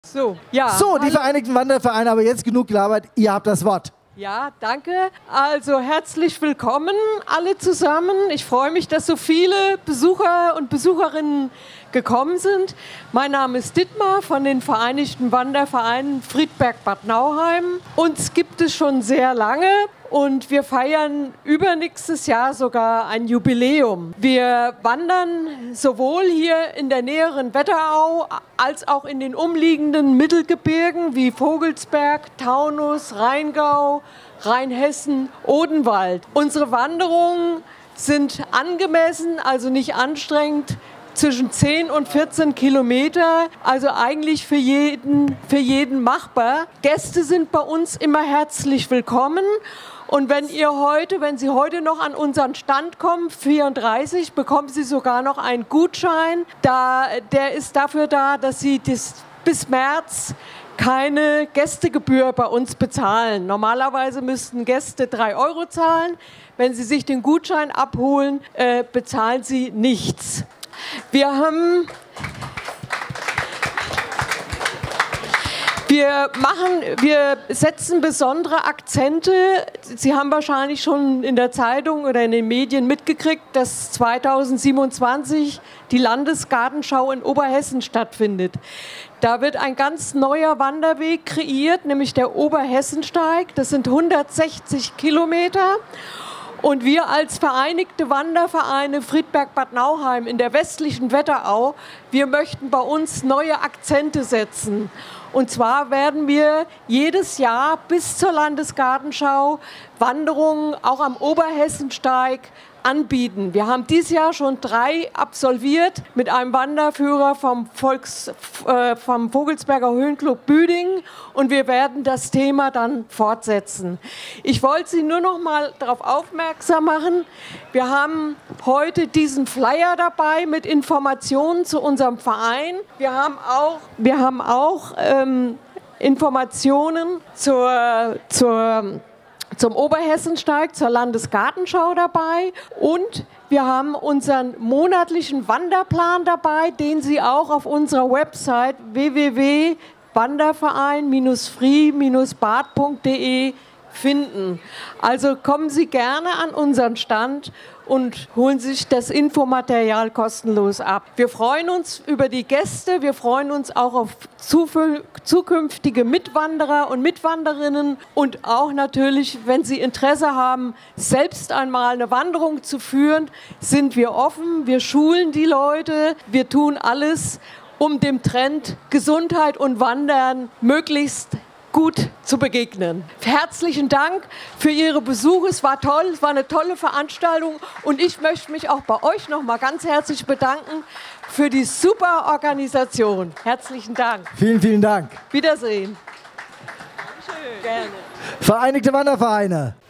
So, ja. So, die Vereinigten Wandervereine, aber jetzt genug gelabert, ihr habt das Wort. Ja, danke. Also herzlich willkommen alle zusammen. Ich freue mich, dass so viele Besucher und Besucherinnen gekommen sind. Mein Name ist Dittmar von den Vereinigten Wandervereinen Friedberg-Bad Nauheim. Uns gibt es schon sehr lange und wir feiern übernächstes Jahr sogar ein Jubiläum. Wir wandern sowohl hier in der näheren Wetterau als auch in den umliegenden Mittelgebirgen wie Vogelsberg, Taunus, Rheingau, Rheinhessen, Odenwald. Unsere Wanderungen sind angemessen, also nicht anstrengend, zwischen 10 und 14 Kilometer, also eigentlich für jeden machbar. Gäste sind bei uns immer herzlich willkommen. Und wenn Sie heute noch an unseren Stand kommen, 34, bekommen Sie sogar noch einen Gutschein. Der ist dafür da, dass Sie bis März keine Gästegebühr bei uns bezahlen. Normalerweise müssten Gäste 3 € zahlen. Wenn Sie sich den Gutschein abholen, bezahlen Sie nichts. Wir setzen besondere Akzente. Sie haben wahrscheinlich schon in der Zeitung oder in den Medien mitgekriegt, dass 2027 die Landesgartenschau in Oberhessen stattfindet. Da wird ein ganz neuer Wanderweg kreiert, nämlich der Oberhessensteig. Das sind 160 Kilometer. Und wir als Vereinigte Wandervereine Friedberg-Bad Nauheim in der westlichen Wetterau, wir möchten bei uns neue Akzente setzen. Und zwar werden wir jedes Jahr bis zur Landesgartenschau Wanderungen auch am Oberhessensteig anbieten. Wir haben dieses Jahr schon 3 absolviert mit einem Wanderführer vom Vogelsberger Höhenclub Büdingen und wir werden das Thema dann fortsetzen. Ich wollte Sie nur noch mal darauf aufmerksam machen, wir haben heute diesen Flyer dabei mit Informationen zu unserem Verein. Wir haben auch Informationen zum Oberhessensteig, zur Landesgartenschau dabei und wir haben unseren monatlichen Wanderplan dabei, den Sie auch auf unserer Website www.wanderverein-free-bad.de finden. Also kommen Sie gerne an unseren Stand und holen sich das Infomaterial kostenlos ab. Wir freuen uns über die Gäste, wir freuen uns auch auf zukünftige Mitwanderer und Mitwanderinnen und auch natürlich, wenn Sie Interesse haben, selbst einmal eine Wanderung zu führen, sind wir offen, wir schulen die Leute, wir tun alles, um dem Trend Gesundheit und Wandern möglichst gut zu begegnen. Herzlichen Dank für Ihre Besuche. Es war toll, es war eine tolle Veranstaltung und ich möchte mich auch bei euch noch mal ganz herzlich bedanken für die super Organisation. Herzlichen Dank. Vielen, vielen Dank. Wiedersehen. Dankeschön. Gerne. Vereinigte Wandervereine.